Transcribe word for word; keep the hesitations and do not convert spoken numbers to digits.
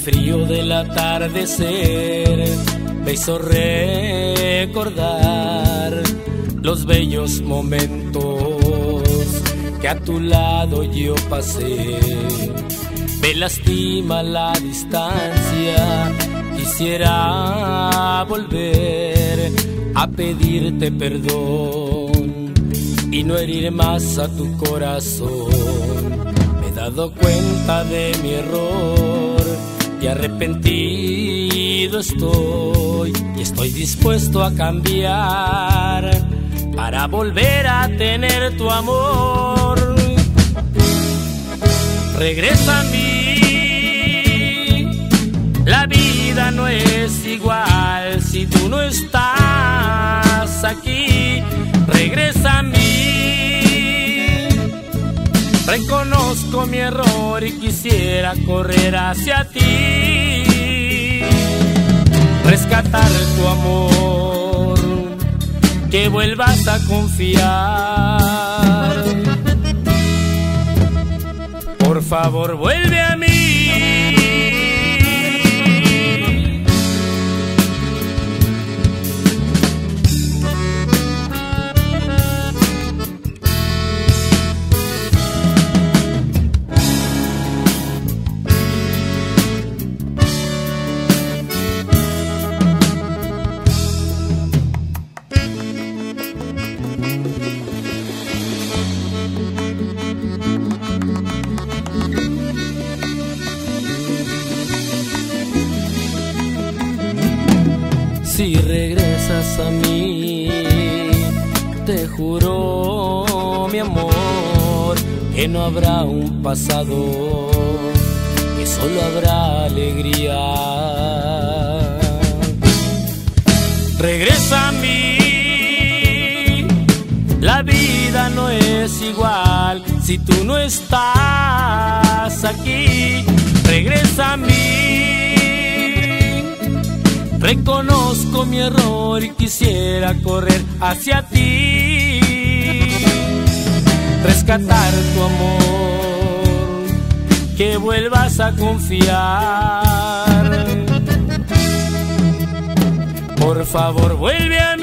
frío del atardecer me hizo recordar los bellos momentos que a tu lado yo pasé. Me lastima la distancia, quisiera volver a pedirte perdón y no herir más a tu corazón. Me he dado cuenta de mi error y arrepentido estoy, y estoy dispuesto a cambiar para volver a tener tu amor. Regresa a mí, la vida no es igual si tú no estás aquí. Regresa a mí, reconozco mi error y quisiera correr hacia ti, rescatar tu amor, que vuelvas a confiar. Por favor, vuelve a mí. Si regresas a mí, te juro, mi amor, que no habrá un pasado, que solo habrá alegría. Regresa a mí, la vida no es igual si tú no estás aquí. Regresa a mí, reconozco mi error y quisiera correr hacia ti, rescatar tu amor, que vuelvas a confiar. Por favor, vuelve a mí.